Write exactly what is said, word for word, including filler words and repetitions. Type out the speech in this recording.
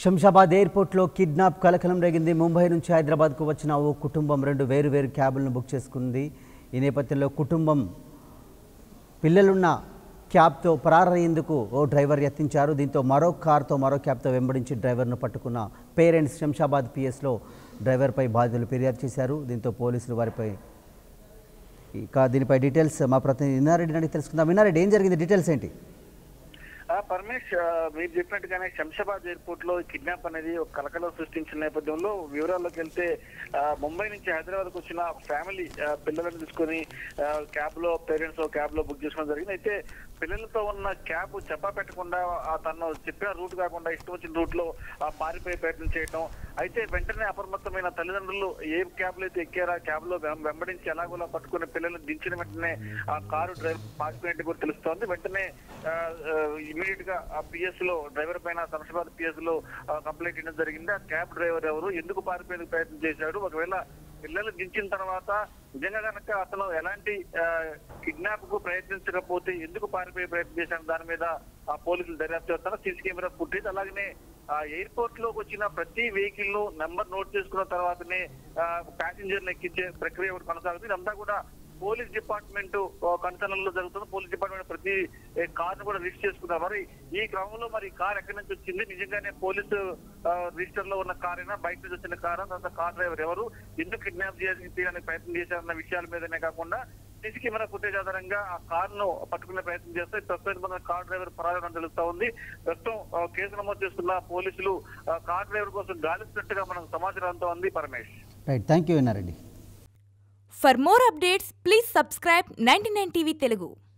Shamshabad Airport lo kidnap కలకలం రేగింది. ముంబై నుంచి హైదరాబాద్ కు వచ్చిన ఓ కుటుంబం రెండు వేరు వేరు క్యాబులను బుక్ చేసుకుంది. ఈ నేపథ్యంలో కుటుంబం పిల్లలున్న క్యాబ్ తో పరారయ్యేందుకు ఓ డ్రైవర్ యత్నించారు. దీంతో మరో కార్ తో మరో క్యాబ్ తో వెంబడించి డ్రైవర్ను పట్టుకున్న పేరెంట్స్ శంషాబాద్ పిఎస్ లో డ్రైవర్ పై బాధ్యులు ఫిర్యాదు చేశారు. దీంతో పోలీసులు వారిపై ఇక దీనిపై డీటెయిల్స్ మా ప్రతినిధి ఇన్నారెడ్డి అడిగి తెలుసుకుందాం. ఇన్నారెడ్డి, ఏం జరిగింది, డీటెయిల్స్ ఏంటి? పరమేష్, మీరు చెప్పినట్టుగానే శంషాబాద్ ఎయిర్పోర్ట్ లో కిడ్నాప్ అనేది ఒక కలకలం సృష్టించిన నేపథ్యంలో వివరాల్లోకి వెళ్తే ముంబై నుంచి హైదరాబాద్ కు వచ్చిన ఫ్యామిలీ పిల్లలను తీసుకుని క్యాబ్ లో పేరెంట్స్ క్యాబ్ లో బుక్ చేసుకోవడం జరిగింది. అయితే పిల్లలతో ఉన్న క్యాబ్ చెప్పా పెట్టకుండా తను చెప్పిన రూట్ కాకుండా ఇష్టం వచ్చిన రూట్ లో పారిపోయే ప్రయత్నం చేయడం. అయితే వెంటనే అప్రమత్తమైన తల్లిదండ్రులు ఏ క్యాబ్ లో అయితే ఎక్కారా క్యాబ్ లో వెంబడించి ఎలాగోలా పట్టుకుని పిల్లలను దించిన వెంటనే ఆ కారు డ్రైవర్ పారిపోయినట్టు కూడా తెలుస్తోంది. వెంటనే ఇమీడియట్ గా ఆ పిఎస్ లో డ్రైవర్ పైన శంషాబాద్ పిఎస్ లో కంప్లైంట్ ఇవ్వడం జరిగింది. ఆ క్యాబ్ డ్రైవర్ ఎవరు, ఎందుకు పారిపోయేందుకు ప్రయత్నం చేశాడు, ఒకవేళ పిల్లలు దించిన తర్వాత నిజంగా కనుక అతను ఎలాంటి కిడ్నాప్ కు ప్రయత్నించకపోతే ఎందుకు పారిపోయే ప్రయత్నం చేశాడు, దాని మీద ఆ పోలీసులు దర్యాప్తు చేస్తారు. సీసీ కెమెరా ఫుటేజ్, అలాగనే ఆ ఎయిర్పోర్ట్ లోకి వచ్చిన ప్రతి వెహికల్ ను నెంబర్ నోట్ చేసుకున్న తర్వాతనే ప్యాసింజర్ ఎక్కించే ప్రక్రియ ఒకటి కొనసాగుతుంది. ఇదంతా కూడా పోలీస్ డిపార్ట్మెంట్ కన్సర్న్ లో జరుగుతుంది. పోలీస్ డిపార్ట్మెంట్ ప్రతి కార్ ను కూడా రిజిస్టర్ చేసుకున్నారు. మరి ఈ క్రమంలో మరి కార్ ఎక్కడి నుంచి వచ్చింది, నిజంగానే పోలీసు రిజిస్టర్ లో ఉన్న కార్ అయినా బయట నుంచి వచ్చిన కార్, తర్వాత కార్ డ్రైవర్ ఎవరు, ఎందుకు కిడ్నాప్ చేయడానికి ప్రయత్నం చేశారన్న విషయాల మీదనే కాకుండా సీసీ కెమెరా ఫుటేజ్ ఆధారంగా ఆ కార్ ను పట్టుకునే ప్రయత్నం చేస్తే ప్రస్తుతం కార్ డ్రైవర్ పరారని తెలుస్తా ఉంది. ప్రస్తుతం కేసు నమోదు చేస్తున్న పోలీసులు కార్ డ్రైవర్ కోసం గాలిస్తున్నట్టుగా మనకు సమాచారంతో ఉంది. Paramesh, right, thank you Innareddy. For more updates, please subscribe ninety-nine T V Telugu.